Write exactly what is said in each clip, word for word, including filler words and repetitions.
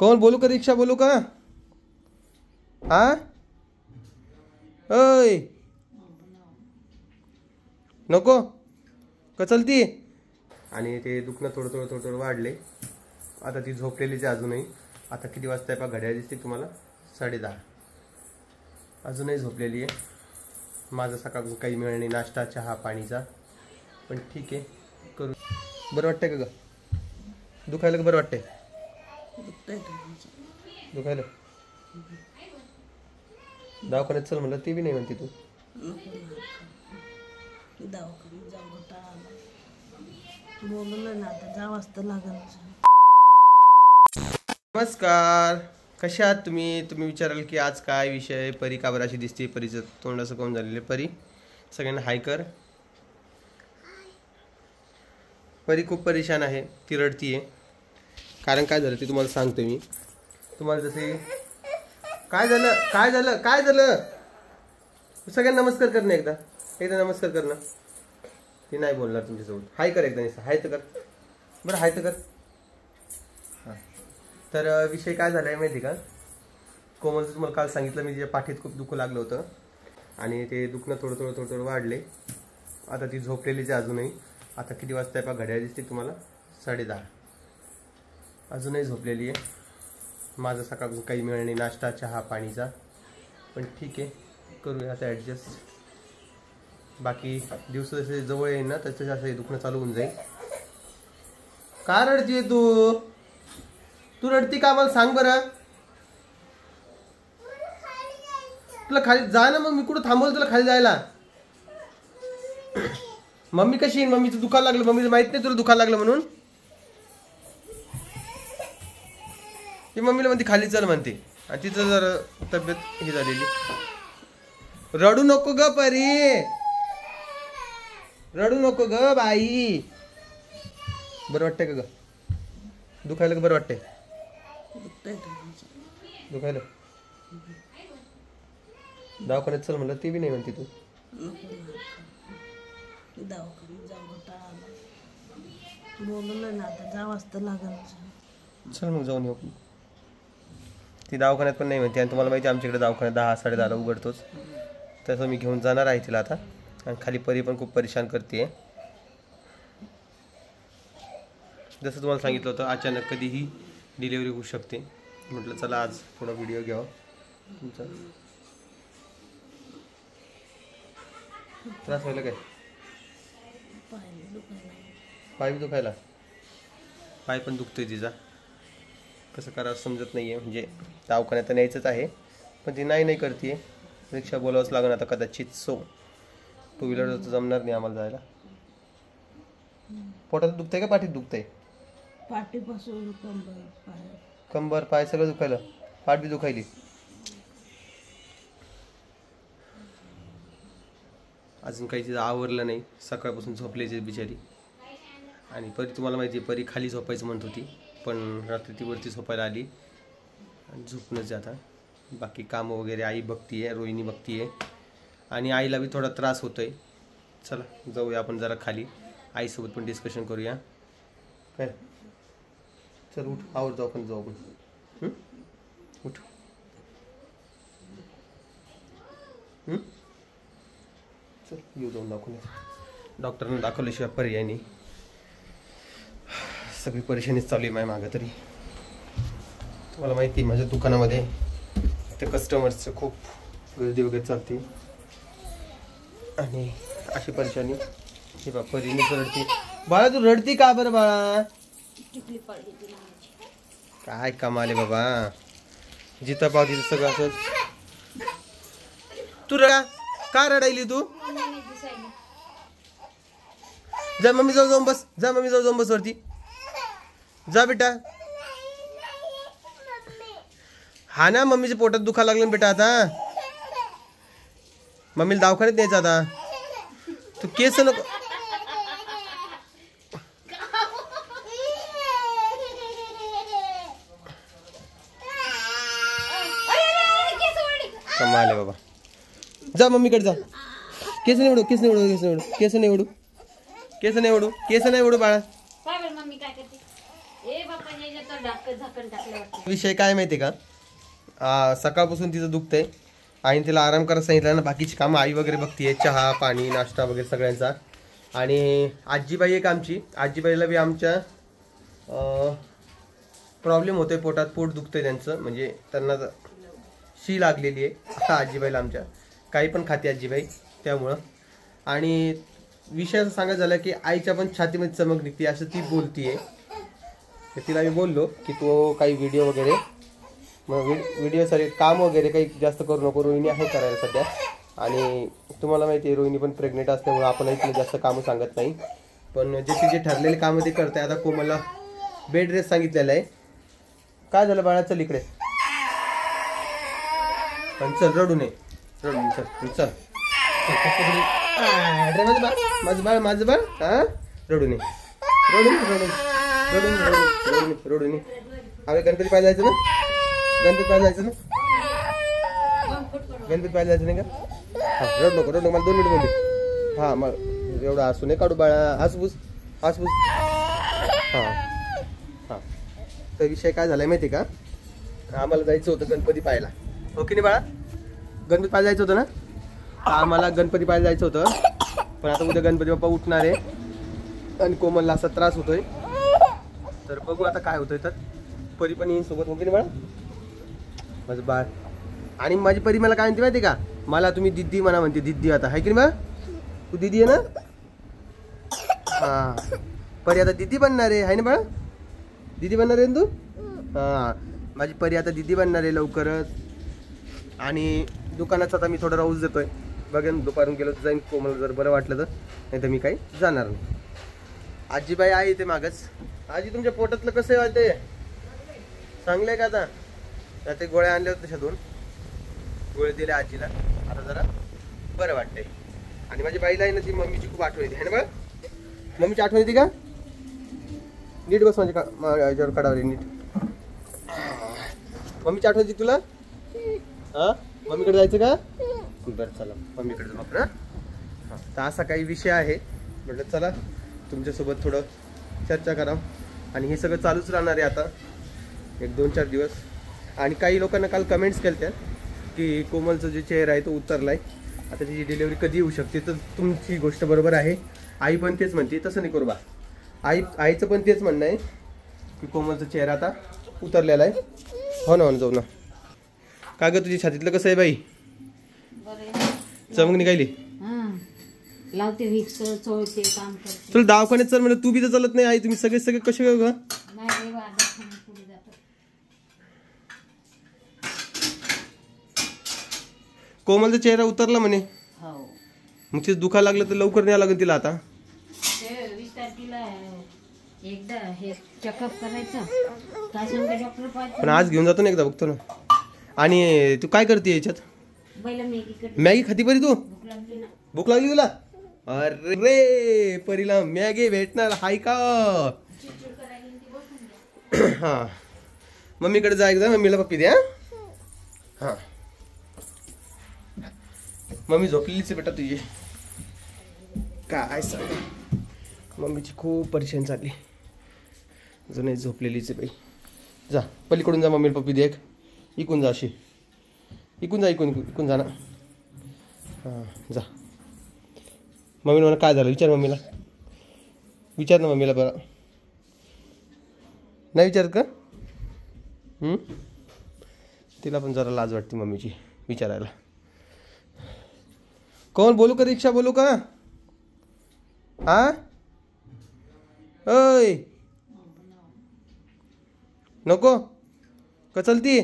कोण बोलू का? रिक्षा बोलू का? हा ओय नको का चलती? आणि ते दुखणं थोडं थोडं थोडं थोडं वाढले. आता ती झोपलेलीच आहे अजूनही. आता किती वाजता आहे पहा, घड्याळ दिसते तुम्हाला साडे दहा. अजूनही झोपलेली आहे. माझा सकाळपासून काही मिळालं नाही, नाश्ता चहा पाणीचा. पण ठीक आहे, करू. बरं वाटतंय का ग? दुखायला का बरं वाटतंय? दुखायला दवाखान्यात चल म्हणलं, ते बी नाही म्हणते तू. नमस्कार, कशा आहात तुम्ही? तुम्ही विचाराल की आज काय विषय, परी का बरं अशी दिसते, परीचं तोंड असं कोण झालेलं. परी सगळ्यांना हाय कर. परी खूप परेशान आहे, ती रडतीये. कारण काय झालं ते तुम्हाला सांगतो मी. तुम्हाला जसे काय झालं काय झालं काय झालं सगळ्यांना नमस्कार कर ना, एकदा एकदा नमस्कार कर ना. ती नाही बोलणार तुमच्यासोबत. हाय कर एकदा, निसा हाय तर कर बरं, हाय तर कर. हां, तर विषय काय झाला आहे माहिती का? कोमलचं तुम्हाला काल सांगितलं मी, तिच्या पाठीत खूप दुखू लागलं होतं आणि ते दुखणं थोडं थोडं थोडं थोडं वाढले. आता ती झोपलेलीच आहे अजूनही. आता किती वाजता आहे पहा, घड्याळ दिसते तुम्हाला साडे दहा. अजूनही झोपलेली आहे. माझा सकाळपासून काही मिळालं नाही, नाश्ता चहा पाणीचा. पण ठीक आहे, करूया आता ॲडजस्ट. बाकी दिवस जसे जवळ येईल ना तसे असं दुखणं चालू होऊन जाईल. का रडतीये तू? तू रडती का मला सांग बरं. तुला खाली जा ना, मग मी कुठं थांबवलं तुला खाली जायला? मम्मी कशी येईल? मम्मीचं दुखायला लागलं, मम्मीचं माहित नाही तुला दुखायला लागलं म्हणून. ती मम्मीला म्हणते खाली चल म्हणते, आणि तिचं जर तब्येत ही झालेली. रडू नको ग परी, रडू नको ग बाई. बरं वाटतंय का ग? दुखायला का बरं वाटतंय? दुखायला दवाखान्यात चल म्हणलं, ते बी नाही म्हणते तू. चल मग जाऊन येऊ. ती दवाखान्यात पण नाही म्हणते, आणि तुम्हाला माहिती आहे आमच्याकडे दवाखान्यात दहा साडे दहाला उघडतोच. तसं मी घेऊन जाणार आहे तिला आता. आणि खाली परी पण खूप परेशान करते. जसं तुम्हाला सांगितलं होतं, अचानक कधीही डिलिव्हरी होऊ शकते. म्हटलं चला आज थोडा व्हिडिओ घ्यावा तुमचा. त्रास व्हायला काय? पाय बी दुखायला? पाय पण दुखतोय तिचा. कसं करावं समजत नाही आहे. म्हणजे दवाखान्यात तर न्यायचंच आहे, पण ती नाही नाही करते. रिक्षा बोलावंच लागणार आता कदाचित. सो टू व्हीलर तर जमणार नाही आम्हाला जायला. पोटात दुखतंय का पाठीत दुखतंय? पाठीपासून कंबर पाय, कंबर पाय सगळं दुखायला. पाठ बी दुखायली. अजून काही तिचं आवरलं नाही, सकाळपासून झोपल्याची बिचारी. आणि परी तुम्हाला माहिती आहे, परी खाली झोपायचं म्हणत होती, पण रात्री ती वरती झोपायला आली आणि झोपूनच जाता. बाकी कामं वगैरे आई बघती आहे, रोहिणी बघती आहे. आणि आईला बी थोडा त्रास होतोय. चला जाऊया आपण जरा खाली, आईसोबत पण डिस्कशन करूया. काय चल उठ, आवर जाऊ पण जाऊ आपण. उठ. चल येऊ जाऊन दाखवून. डॉक्टरने दाखवल्याशिवाय पर्याय नाही. सगळी परेशानीच चालू आहे माझ्या मागं. तरी तुम्हाला माहिती आहे माझ्या दुकानामध्ये ते कस्टमर्सचं खूप गर्दी वगैरे चालते. आणि अशी परेशानी हे बा परीने रडती. बाळा तू रडती का बरं बाळा? काय कमाले बाबा, जिथं पाव तिथं सगळं असं. तू रडा का रडायली तू? जा मम्मी जाऊ जाऊन बस, जा मम्मी जाऊ जाऊन बस वरती. जा बेटा. हा ना, मम्मीच्या पोटात दुखा लागलं बेटा. आता मम्मीला दवाखान्यात न्यायचं. आता तू केस नको. कमाल आहे बाबा. जा मम्मीकडे जा. केस नाही उडू, केस नाही उडू, केस नाही उडू, केस नाही उडू, केस नाही उडू, केस नाही उडू बाळा. मम्मी काय करते? ए बाप्पा विषय काय माहिती का, आ, सकाळपासून तिचं दुखतंय आणि तिला आराम करायला सांगितलं ना. बाकीची कामं आई वगैरे बघतीये, चहा पाणी नाश्ता वगैरे सगळ्यांचा. आणि आजीबाई एक आमची, आजीबाईला बी आमच्या प्रॉब्लेम होतोय, पोटात पोट दुखतंय त्यांचं, म्हणजे त्यांना शी लागलेली आहे आजीबाईला आमच्या. काही पण खाते आजीबाई त्यामुळं. आणि विषय असं सांगायचं झालं की आईच्या पण छातीमध्ये चमक निघते असं ती बोलतीये. तिला मी बोललो की तू काही व्हिडिओ वगैरे मग व्हिडिओ सारे काम वगैरे काही जास्त करू नको, रोहिणी आहे करायला सध्या. आणि तुम्हाला माहिती आहे रोहिणी पण प्रेग्नेंट असल्यामुळे आपणही तिला जास्त कामं सांगत नाही, पण जे तिचे ठरलेले कामं ते करते. आता कोमलला बेड रेस्ट सांगितलेलं आहे. काय झालं बाळा, चल इकडे, पण चल रडू नये, रडू नये, चल चल माझं बाळ, माझं बाळ, माझं बाळ, हा रडू नये, रडू रडू रडू रडू रडू नये. अरे गणपती पाहायला जायचं ना, गणपती पाहायला जायचं ना, गणपती पाहायला जायचं नाही का? हा रडू नको, रडू नको, मला दोन मिनिट बोलली. हा मग एवढा हसू नये काढू बाळा, हसबूस हसबूस. हा हा तर विषय काय झालाय माहिती का, आम्हाला जायचं होतं गणपती पाहायला, हो की नाही बाळा? गणपती पाहायला जायचं होतं ना. आम्हाला गणपती पाहायला जायचं होतं, पण आता उद्या गणपती बाप्पा उठणार आहे आणि कोमलला असा त्रास होतोय. तर बघू आता काय होतंय. तर परी पण येईन सोबत, हो की नाही बाळा? माझं बाळ. आणि माझी परी मला काय म्हणते माहिती का, मला तुम्ही दिदी म्हणा म्हणते, दिदी आता आहे की नाही बाळा? तू दिदी आहे ना? हा परी आता दिदी बनणार आहे, आहे ना बाळा? दिदी बनणार आहे ना तू? हा माझी परी आता दिदी बनणार आहे लवकरच. आणि दुकानाचा आता मी थोडा राहूच देतोय, बघेन दुपारून गेलो तर जाईन, कोमल जर बरं वाटलं तर, नाही तर मी काही जाणार नाही. आजीबाई आहे इथे मागच. आजी तुमच्या पोटातलं कसं वाटते, चांगलं आहे का? आता ते गोळ्या आणल्या होत्या तशा दोन गोळ्या दिल्या आजीला, आता जरा बरं वाटतंय. आणि माझ्या बाईला आहे ना ती मम्मीची खूप आठवण येते, है ना बा? मम्मीची आठवण येते का? नीट बस म्हणजे का याच्यावर काढावर नीट. मम्मीची आठवण येते तुला? हा मम्मीकडे जायचं का? बरं चला मम्मीकडे जाऊ आपण. हां तर असा काही विषय आहे, म्हटलं चला तुमच्यासोबत थोडं चर्चा करा. आणि हे सगळं चालूच राहणार आहे आता एक दोन चार दिवस. आणि काही लोकांना काल कमेंट्स केल्या की कोमलचा जो चेहरा आहे तो उतरला आहे, आता त्याची डिलिव्हरी कधी येऊ शकते. तर तुमची गोष्ट बरोबर आहे, आई पण तेच म्हणते, तसं नाही करू बा. आई आईचं पण तेच म्हणणं आहे की कोमलचा चेहरा आता उतरलेला आहे. हो ना, हो ना, जाऊ ना. का ग तुझी छातीतलं कसं आहे बाई, चमक निघाली? लावते विक्स, चोळते, काम करते. तुला दवाखान्यात चल म्हणलं, तू बी तर चालत नाही. आई तुम्ही सगळे सगळे कसे ग? कोमलचा चेहरा उतरला म्हणे, मग ते दुखायला लागलं तर लवकर न्यावं लागेल तिला. आता एकदा हे चेकअप करायचं, काय सांगते डॉक्टर पाहिजे. पण आज घेऊन जातो ना, एकदा बघतो ना. आणि तू काय करते याच्यात? मॅगी खाती परी तू? भूक लागली तुला? अरे परीला मॅगी भेटणार हाय का? हा मम्मीकडे जा एकदा, मम्मीला पप्पी द्या. हा मम्मी झोपलेलीच आहे बेटा तुझी. काय सांग, मम्मीची खूप परेशान चालली, जुने झोपलेलीच आहे बाई. जा पलीकडून जा, मम्मीला पप्पी दे एक. इकून जा, अशी इकून जा, इकून इकून जा ना. हां जा. मम्मीला मला काय झालं विचार, मम्मीला विचार ना, मम्मीला बरं नाही विचारत का? तिला पण जरा लाज वाटते मम्मीची विचारायला. कोण बोलू का, रिक्षा बोलू का? हा ओय नको का चलती?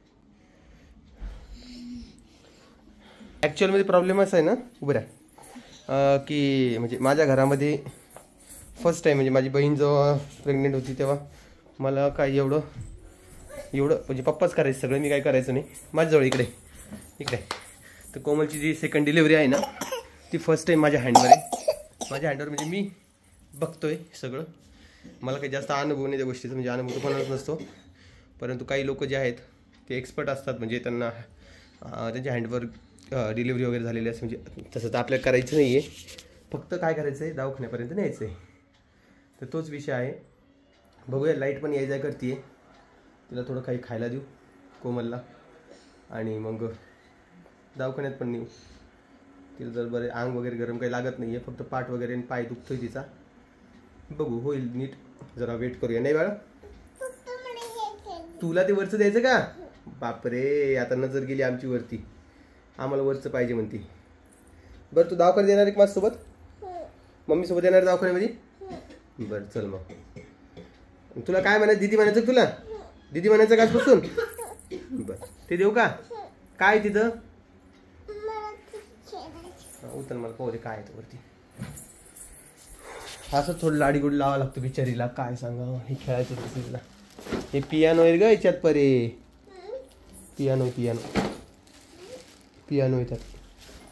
ॲक्च्युअलमध्ये प्रॉब्लेम असा आहे ना, उभं राहा, की म्हणजे माझ्या घरामध्ये फर्स्ट टाईम, म्हणजे माझी बहीण जेव्हा प्रेग्नेंट होती तेव्हा मला काय एवढं एवढं म्हणजे पप्पाच करायचं सगळं, मी काय करायचं नाही. माझ्याजवळ इकडे इकडे तर कोमलची जी सेकंड डिलिव्हरी आहे ना, ती फर्स्ट टाईम माझ्या हँडवर आहे. माझ्या हँडवर म्हणजे मी बघतोय सगळं. मला काही जास्त अनुभव नाही त्या गोष्टीचा, म्हणजे अनुभव तर कोणालाच नसतो. परंतु काही लोक जे आहेत ते एक्सपर्ट असतात, म्हणजे त्यांना त्यांच्या हँडवर डिलिव्हरी वगैरे झालेली असते. म्हणजे तसं तर आपल्याला करायचं नाही आहे, फक्त काय करायचं आहे, दवाखान्यापर्यंत न्यायचं आहे. तर तोच विषय आहे. बघूया, लाईट पण यायचा करते आहे. तिला थोडं काही खायला देऊ कोमलला आणि मग दवाखान्यात पण नेऊ. तिला जर बरे अंग वगैरे गरम काही लागत नाही आहे, फक्त पाठ वगैरे आणि पाय दुखतोय तिचा. बघू होईल नीट, जरा वेट करूया. नाही बाळा तुला ते वरचं द्यायचं का? बापरे आता नजर गेली आमची वरती, आम्हाला वरचं पाहिजे म्हणती. बरं तू दवाखान्यात येणार आहे का माझ्यासोबत? मम्मी सोबत येणार दवाखान्यामध्ये? बरं चल मग. तुला काय म्हणायचं? दीदी म्हणायचं तुला? दीदी म्हणायचं का आजपासून? बरं ते देऊ का? काय तिथं उतर मला पाहू दे काय आहे वरती. असं थोडं लाडी गुडी लावा लागतो बिचारीला, काय सांगा. हे खेळायचं होतं तिला. हे पियानो आहे ग याच्यात परे, पियानो पियानो पियानो याच्यात.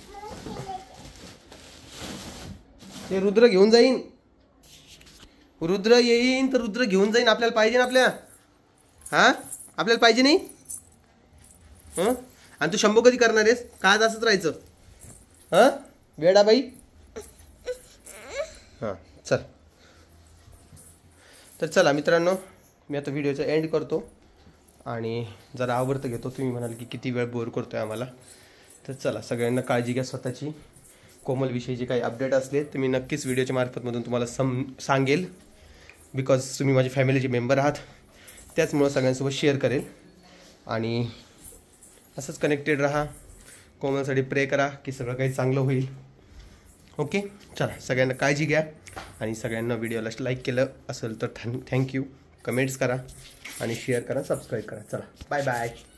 ते रुद्र घेऊन जाईन, रुद्र येईन तर रुद्र घेऊन जाईन. आपल्याला पाहिजे ना आपल्या, हा आपल्याला पाहिजे नाही. हं आणि तू शंभू कधी करणार आहेस? काय असंच राहायचं? हां वेडा बाई. हां चल. तर चला मित्रांनो, मी आता व्हिडिओचा एंड करतो आणि जरा आवडतं घेतो. तुम्ही म्हणाल की किती वेळ बोर करतोय आम्हाला, तर चला सगळ्यांना काळजी घ्या स्वतःची. कोमलविषयी जे काही अपडेट असले तर मी नक्कीच व्हिडिओच्या मार्फतमधून तुम्हाला सम सांगेल, बिकॉज तुम्ही माझे फॅमिलीचे मेंबर आहात. त्याचमुळं सगळ्यांसोबत शेअर करेल आणि असंच कनेक्टेड राहा. कोमलसाठी प्रे करा की सगळं काही चांगलं होईल. ओके चला सगळ्यांना काळजी घ्या आणि सगळ्यांना व्हिडिओला लाईक केलं असेल तर थँक्यू. कमेंट्स करा आणि शेअर करा, सबस्क्राईब करा. चला बाय बाय.